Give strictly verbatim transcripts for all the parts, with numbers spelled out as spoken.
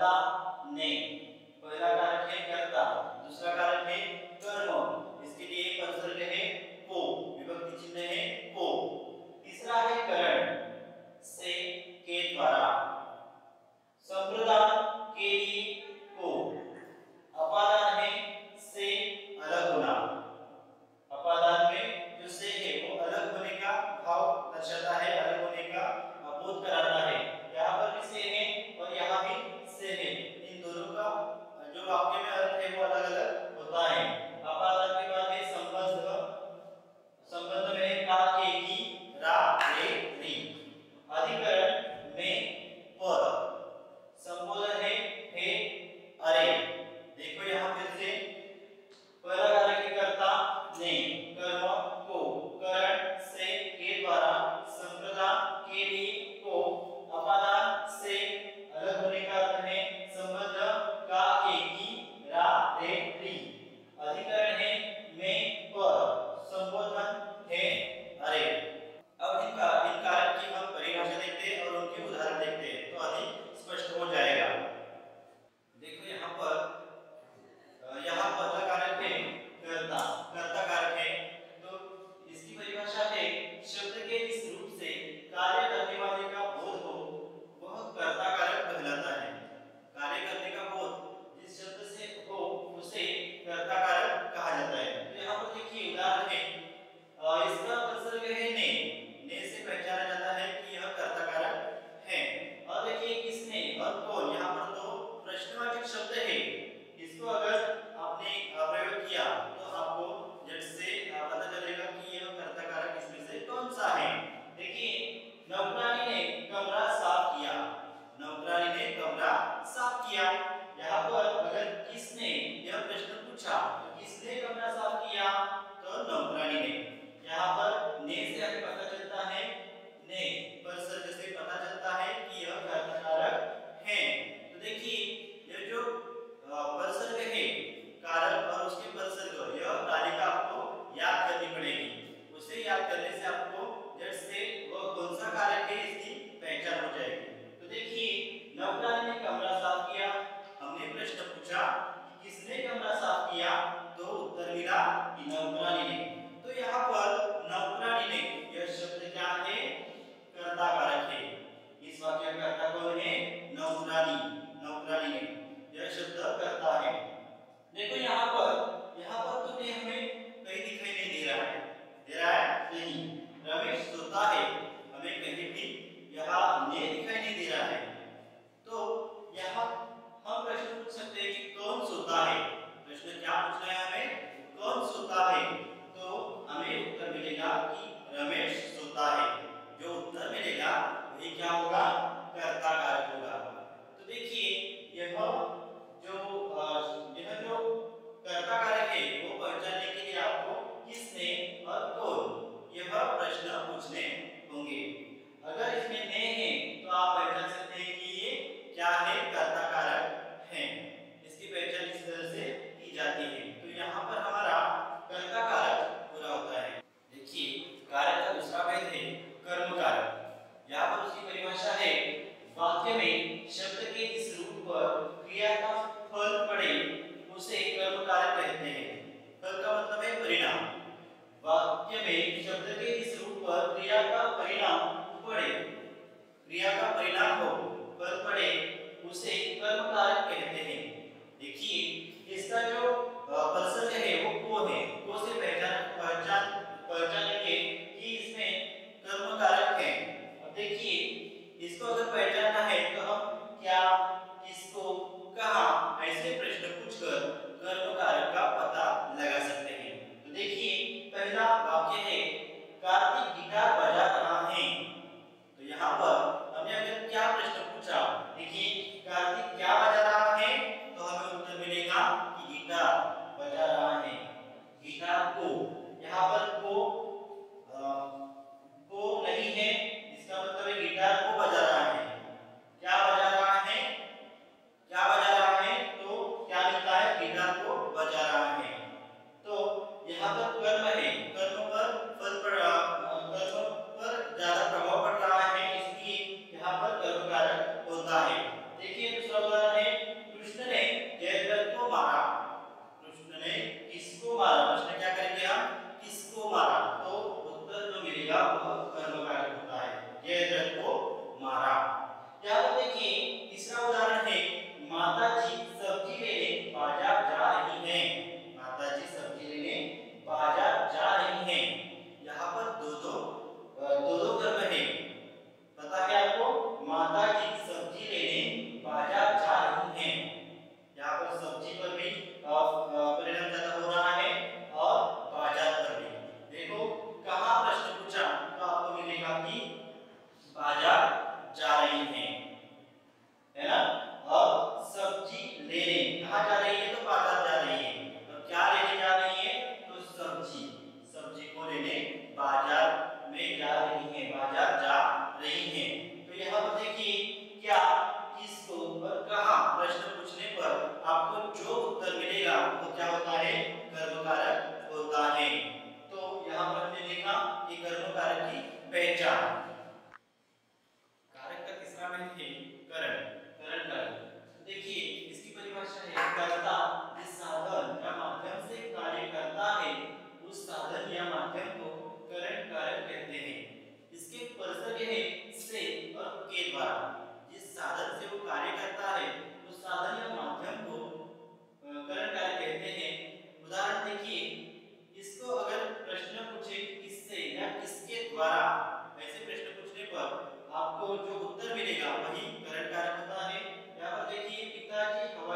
कर्ता ने। पहला कारक है कर्ता, दूसरा कारक है कर्म, इसके लिए उपसर्ग है को, विभक्ति चिन्ह है को। तीसरा है करण, से के द्वारा। संप्रदान के लिए को। अपादान है से अलग होना। अपादान में जो से है वो अलग होने का भाव दर्शाता है, अलग होने का बोध कराता है। यहाँ पर भी से है और यहाँ भी से है, इन दोनों का जो वाक्य में अर्थ है वो अलग अलग होता है। अपादान के बाद है संबंध, संबंध में है का के की रा रे री। अधिकरण में पर। संबोधन है हे अरे। देखो यहाँ फिर से पहला कारक है कर्ता ने, कर्म को, करण से के द्वारा, संप्रदान के लिए को, अपादान से अलग होने का अर्थ है, संबंध का के की रा रे री। अधिकरण है में पर, संबोधन है अरे। अब इनका इन कारक की हम परिभाषा देखते हैं और उनके उदाहरण देखते हैं तो अधिक स्पष्ट हो जाएगा। देखो यहाँ पर यहाँ पहला कारक है कर्ता, कर्ता कारक है तो इसकी परिभाषा है शब्द के इस रूप से कार्य करने वाले का बोध हो वह कर्ता कारक कहलाता है। कार्य करने का बोध जिस शब्द से हो उसे कर्ता कारक कहा जाता है। तो यहाँ पर देखिए उदाहरण है, इसका उपसर्ग है ने, ने से पहचाना जाता है कि यह कर्ता कारक है। और देखिए किसने और कौन, यहाँ पर तो प्रश्नवाचक शब्द है, इसको अगर आपने प्रयोग किया तो आपको झट से पता चलेगा कि यह कर्ता कारक इसमें से कौन सा है। देखिए नौकरानी ने कमरा साफ किया, नौकरानी ने कमरा साफ किया। यहाँ पर अगर किसने यह प्रश्न पूछा तो किसने कमरा साफ किया तो नौकरानी ने। यहाँ पर ने से हमें पता चलता है, ने उपसर्ग से पता चलता है कि यह कर्ता कारक है। तो देखिए यह जो उपसर्ग है कारक और उसके उपसर्ग, यह तालिका आपको याद करनी पड़ेगी। उसे याद करने से आपको झट से वह कौन सा कारक है इसकी पहचान हो जाएगी। तो देखिए नौकरानी ने कमरा साफ किया, हमने प्रश्न पूछा कि किसने कमरा साफ किया तो उत्तर मिला कि नौकरानी ने। तो यहाँ पर नौकरानी ने यह शब्द क्या है, कर्ता कारक है। इस वाक्य का कर्ता कौन है, नौकरानी, नौकरानी ने यह शब्द करता है। देखो यहाँ पर यहाँ पर तो ने हमें कहीं दिखाई नहीं दे रहा है, दे रहा है नहीं। रमेश सोता है, हमें कहीं भी यहाँ ने दिखाई नहीं दे रहा है। तो यहाँ हम प्रश्न पूछ सकते हैं कि कौन सोता है। प्रश्न क्या पूछना है हमें, कौन सोता है, तो हमें उत्तर मिलेगा कि रमेश सोता है। जो उत्तर मिलेगा वही क्या होगा, कर्ता कारक होगा। तो देखिए यह जो यह जो कर्ता कारक है वो पहचानने के लिए आपको किसने और कौन यह प्रश्न पूछने होंगे। अगर इसमें ने है तो आप पहचान सकते हैं कि ये क्या है, कर्ता कारक है। इसकी पहचान इस तरह से की जाती है। तो यहाँ पर हमारा कर्ता कारक पूरा होता है। देखिए कारक का दूसरा भेद है कर्म कारक। यहाँ पर उसकी परिभाषा है, वाक्य में शब्द के इस रूप पर क्रिया का फल पड़े उसे कर्म कारक कहते हैं। फल का मतलब है परिणाम। वाक्य में शब्द के इस रूप पर क्रिया का परिणाम पड़े, क्रिया का परिणाम हो, फल पड़े उसे कर्म कारक कहते हैं। देखिए इसका जो प्रसंग है वो को है, को से पहचान पहचान पहचानेंगे कि इसमें कर्म कारक है। अब देखिए इसको अगर पहचानना है तो हम क्या, किसको, कहां ऐसे प्रश्न पूछकर कर्म कारक का पता लगा सकते हैं। तो देखिए पहला वाक्य है कार्तिक गिटार बजा रहा है। तो यहाँ पर हमने अगर क्या प्रश्न पूछा, देखिए कार्तिक क्या बजा रहा है तो हमें उत्तर मिलेगा कि गिटार बजा रहा है। गिटार को, यहाँ पर को आ, को नहीं है, इसका मतलब है गिटार को बजा रहा है। क्या बजा रहा है, क्या बजा रहा है तो क्या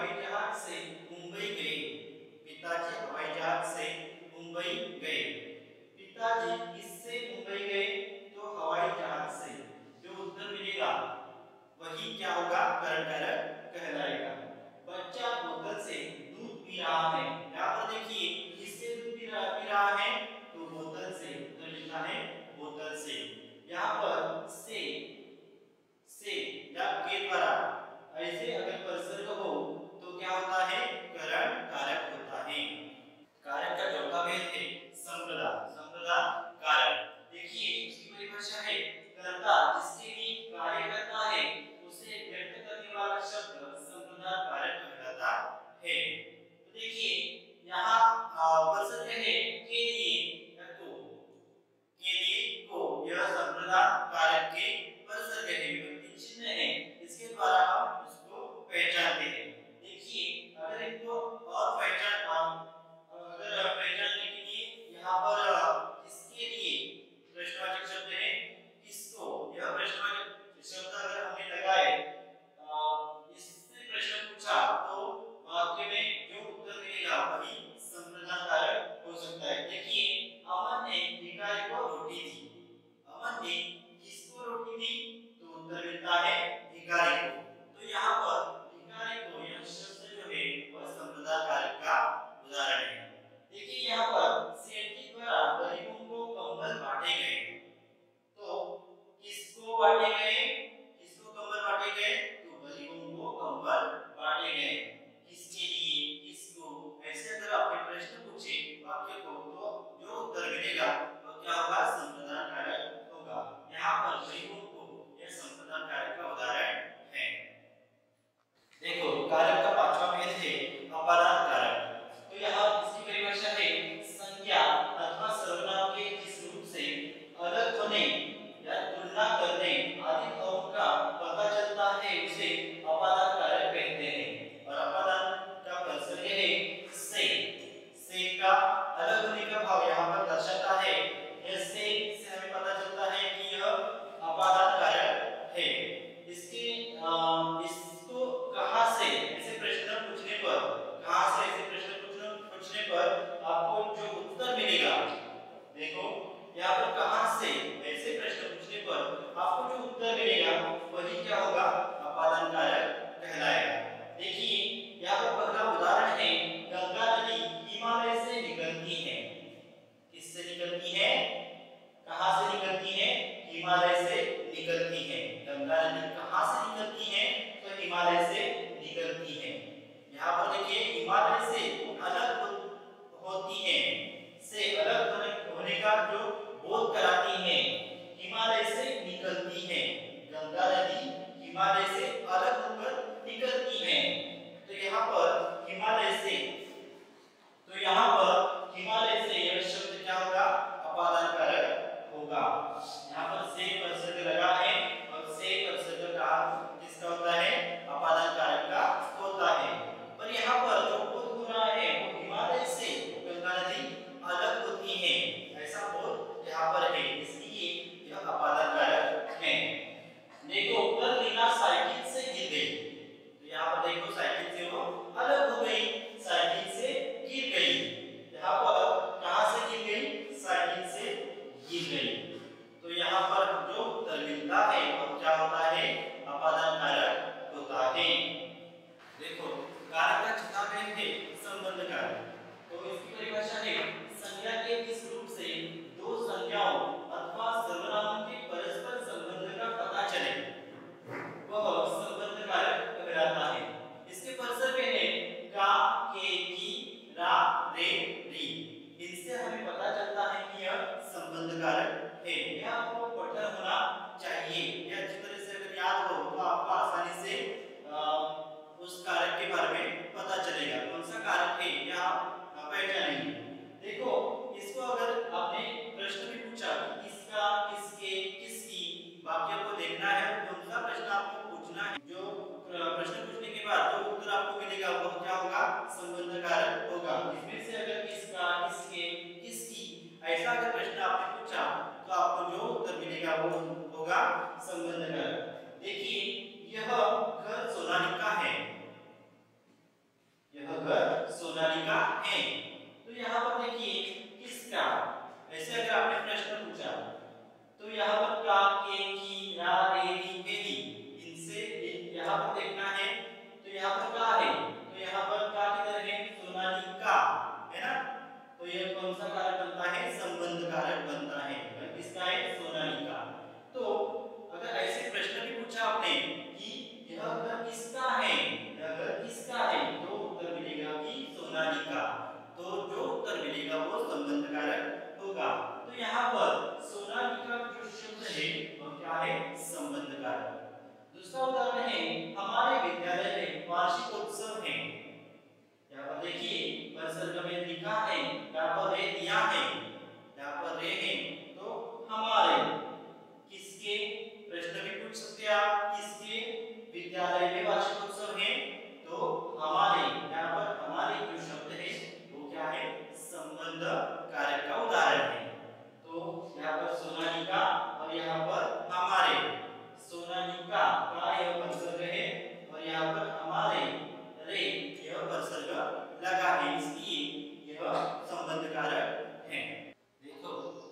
हवाई जहाज से मुंबई गए। पिताजी हवाई जहाज से मुंबई गए। पिताजी किससे मुंबई गए? तो हवाई जहाज से। जो उत्तर मिलेगा वही क्या होगा? करण कारक कहलाएगा। बच्चा बोतल से दूध पी रहा है। यहाँ पर देखिए किससे दूध पी रहा पी रहा है? तो बोतल से। तो लिखा है बोतल से। यहाँ पर से से या के द्वारा ऐसे अगर प्रसर्ग हो तो क्या होता है? करण कारक होता है। कारक का चौथा भेद है संप्रदा। संप्रदा कारक। देखिए इसकी परिभाषा है कर्ता जिसके लिए कार्य करता है उसे व्यक्त करने वाला शब्द संप्रदा कारक कहलाता है। तो देखिए यहाँ प्रसर्ग है के लिए या को। के लिए को यह संप्रदा कारक के प्रसर्ग है, विभक्ति चिन्ह है। इसके द्वारा हम उसको पहचानते हैं। देखिए अगर इनको और पहचान अगर पहचानने के लिए यहाँ पर किसके लिए प्रश्नवाचक शब्द है किसको। यह प्रश्नवाचक शब्द अगर हमने लगाए इससे प्रश्न पूछा तो वाक्य में जो उत्तर मिलेगा वही संप्रदा कारक हो सकता है। देखिए अमन ने भिखारी को रोटी दी। अमन ने किसको रोटी दी? तो उत्तर मिलता है भिखारी को। तो यहाँ पर भिखारी को यह शब्द जो है वह संप्रदा कारक का उदाहरण है। देखिए यहाँ पर सेठ के द्वारा गरीबों को कंबल बांटे गए। तो किसको बांटे गए? किसको कंबल बांटे गए? तो गरीबों को कंबल बांटे गए। किसके लिए? किसको? ऐसे अगर आपने प्रश्न पूछे वाक्य को तो जो उत्तर मिलेगा वो क्या होगा? संप्रदा कारक होगा। यहाँ पर गरीबों को यह संप्रदा कारक का उदाहरण है। देखो कारक का पांचवा भेद है अपादान कारक। तो यहाँ इसकी परिभाषा है संज्ञा अथवा सर्वनाम के जिस रूप से अलग होने या तुलना करने आदि भावों का पता चलता है उसे अपादान कारक कहते हैं। और अपादान का प्रसर्ग है से। से का अलग होने का भाव यहाँ पर दर्शाता है। यह से से हमें पता चलता है कि यह अपादान कारक है। इसके इसको कहां से ऐसे प्रश्न पूछने पर कहां से ऐसे प्रश्न पूछने पूछने पर आपको जो उत्तर मिलेगा, देखो यहाँ पर कहां से ऐसे प्रश्न पूछने पर आपको जो उत्तर मिलेगा वही क्या होगा? अपादान कारक कहलाएगा। देखिए यहाँ पर पहला उदाहरण है गंगा नदी हिमालय से निकलती है। किससे निकलती है? कहां से निकलती है? हिमालय से निकलती है। गंगा नदी कहां से निकलती है? तो हिमालय से निकलती है। यहाँ पर देखिए हिमालय से अलग हो, होती है। से अलग होने, होने का जो बोध कराती है। हिमालय से निकलती है। गंगा नदी हिमालय से अलग होकर निकलती है। तो यहाँ पर हिमालय से तो यहाँ पर हिमालय से यह शब्द क्या होगा? अपादान कारक होगा। यहाँ पर से प्रसर्ग लगा है और से प्रसर्ग का किसका होता है? अपादान कारक का होता है। पर यहाँ पर जो बोध हो रहा है वो हिमालय से गंगा नदी अलग होती है ऐसा बोध यहाँ पर है, इसलिए यह अपादान कारक है। देखो कल रीना साइकिल से गिर गई। तो यहाँ पर देखो साइकिल से वो अलग हो गई, साइकिल से गिर गई। यहाँ पर कहां से गिर गई? साइकिल से गिर गई। तो यहाँ पर जो उत्तर मिलता है वो क्या होता है? अपादान कारक होता है। देखो कारक का चौथा भेद है संबंध कारक। तो इसकी परिभाषा है संज्ञा के किस रूप से दो संज्ञाओं अथवा सर्वनामों के परस्पर संबंध का पता चले वह संबंध कारक कहलाता है। इसके प्रसर्ग है का, के, की, रा, रे, री। इनसे हमें पता चलता है कि यह संबंध कारक है। यह आपको पठन होना चाहिए। यह अच्छी तरह से अगर याद हो तो आपको आसानी से आ, उस कारक के बारे में पता चलेगा कौन सा कारक है यह आप पहचानेंगे। देखो इसको अगर आपने प्रश्न भी पूछा कि किसका, किसके, किसकी, वाक्य को देखना है कौन सा प्रश्न आपको पूछना है। जो प्रश्न पूछने के बाद जो उत्तर आपको मिलेगा वह क्या होगा? संबंध कारक होगा। इसमें से अगर किसका, किसके, किसकी ऐसा अगर प्रश्न आपने पूछा तो आपको जो उत्तर मिलेगा वो होगा संबंध कारक। देखिए यह घर सोनालिका है। उपसर्ग में लिखा है, यहाँ पर रे दिया है, यहाँ पर रे है, तो हमारे किसके प्रश्न भी पूछ सकते हैं आप, किसके विद्यालय में वार्षिकोत्सव है, तो हमारे, यहाँ पर हमारे जो शब्द है वो क्या है, संबंध कारक का उदाहरण है। तो यहाँ पर सोनालिका और यहाँ पर हमारे, सोनालिका का यह उपसर्ग है और यहाँ पर हमारे रे यह उपसर्ग लगा है, इसलिए यह संबंध कारक है। देखो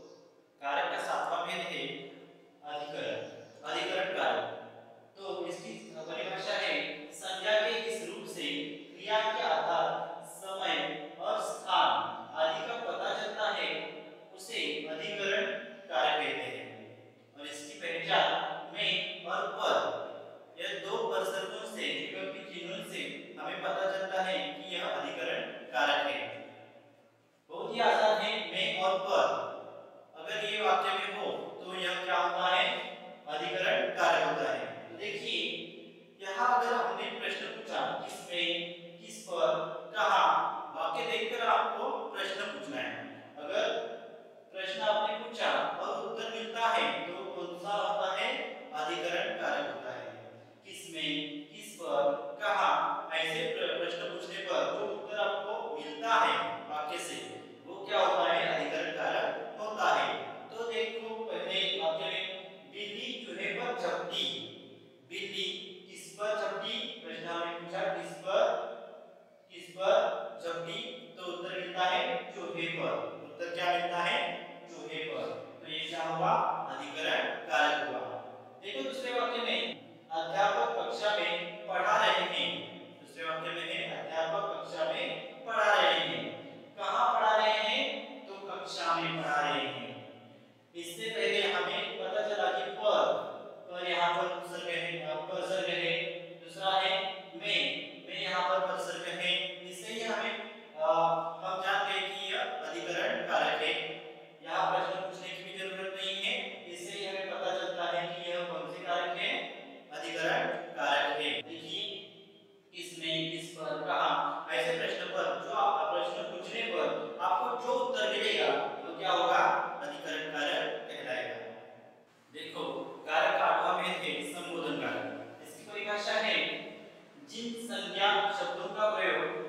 कारक का सातवां भेद है अधिकरण, अधिकरण कारक। तो इसकी परिभाषा है, संज्ञा के इस रूप से क्रिया के आधार, समय और स्थान आदि का पता चलता है, उसे अधिकरण कारक कहते हैं। और इसकी पहचान में और पर, यह दो उपसर्गों से, विभक्ति चिन्हों से हमें पता चलता है कि यह अधिकरण कारक है। बहुत ही आसान है, में और पर अगर ये वाक्य में हो तो यह क्या होता है, अधिकरण कारक होता है। तो देखिए यहाँ अगर हमने प्रश्न पूछा किसमें, किस पर, कहाँ, वाक्य देखकर आपको प्रश्न पूछना है। अगर प्रश्न आपने पूछा और उत्तर मिलता है तो कौन सा होता है, अधिकरण कारक होता है। किसमें, किस पर, कहाँ, ऐसे प्रश्न पूछने पर जो उत्तर आपको मिलता है वाक्य से, वो क्या होता है, अधिकरण कारक होता है। तो देखो पहले वाक्य में बिल्ली चूहे पर झपटी, बिल्ली किस पर झपटी, प्रश्न में पूछा किस पर, किस पर झपटी, तो उत्तर मिलता है चूहे पर, उत्तर क्या मिलता है, चूहे पर। तो ये क्या हुआ, अधिकरण कारक हुआ। देखो दूसरे वाक्य में अध्यापक कक्षा में पढ़ा रहे हैं, दूसरे वाक्य में है अध्यापक कक्षा में पढ़ा रहे हैं, कहाँ पढ़ा रहे हैं, तो कक्षा में पढ़ा रहे हैं। इससे पहले हमें पता चला कि पर, पर यहाँ पर उपसर्ग है, उपसर्ग है, दूसरा है में, में यहाँ पर उपसर्ग है, इससे ही हमें आ, हम जान गए कि यह अधिकरण कारक है। यहाँ प्रश्न पूछने की भी जरूरत नहीं है, इससे ही हमें पता चलता है कि यह कौन से कारक है, अधिकरण कारक है। देखिए किसमें, किस पर, कहाँ, ऐसे प्रश्न पर जो आप प्रश्न पूछने पर आपको जो उत्तर मिलेगा वो क्या होगा, अधिकरण कारक कहलाएगा। देखो कारक का आठवां भेद है संबोधन कारक। इसकी परिभाषा है, जिन संज्ञा शब्दों का प्रयोग